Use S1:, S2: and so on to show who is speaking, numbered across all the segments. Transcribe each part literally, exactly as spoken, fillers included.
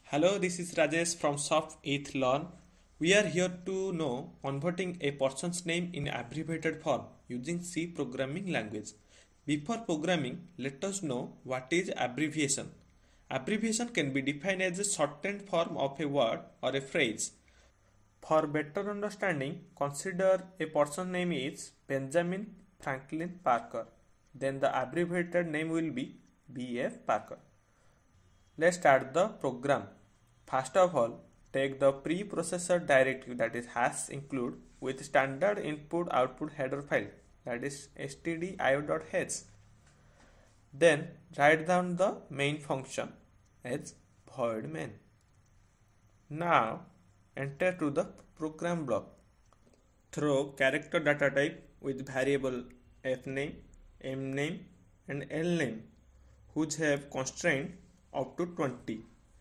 S1: Hello, this is Rajesh from Softeath Learn. We are here to know converting a person's name in abbreviated form using C programming language. Before programming, let us know what is abbreviation. Abbreviation can be defined as a shortened form of a word or a phrase. For better understanding, consider a person's name is Benjamin Franklin Parker. Then the abbreviated name will be B F Parker. Let's start the program. First of all, take the preprocessor directive, that is hash include, with standard input output header file, that is stdio.h. Then write down the main function as void main. Now enter to the program block. Throw character data type with variable fname, mname and lname, which have constraint up to twenty.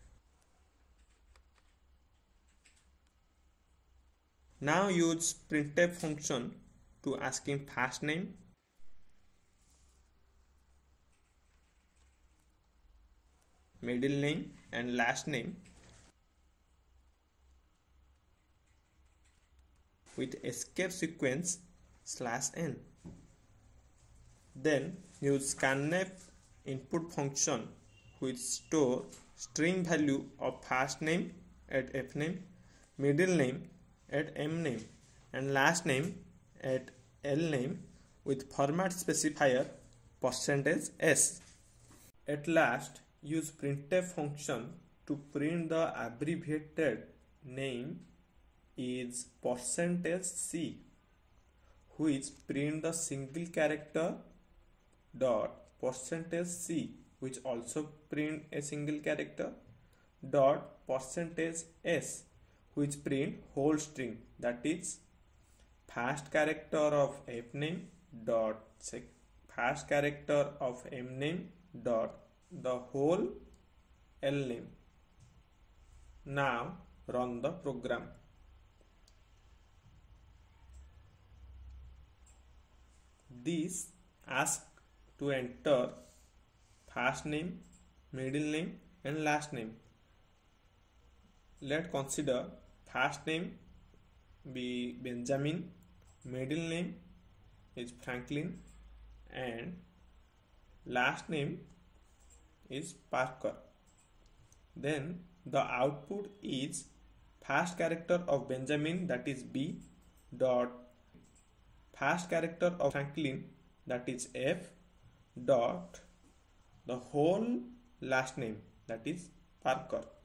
S1: Now use printf function to asking first name, middle name and last name with escape sequence slash n. Then use scanf input function which store string value of first name at fname, middle name at mname and last name at lname with format specifier percentage %s. At last, use printf function to print the abbreviated name is percentage %c, which print the single character dot percentage %c, which also print a single character dot percentage %s, which print whole string, that is first character of fname dot first character of mname dot the whole lname. Now run the program. This asks to enter first name, middle name and last name. Let's consider first name be Benjamin, middle name is Franklin and last name is Parker. Then the output is first character of Benjamin, that is B, dot first character of Franklin, that is F, dot the whole last name, that is Parker.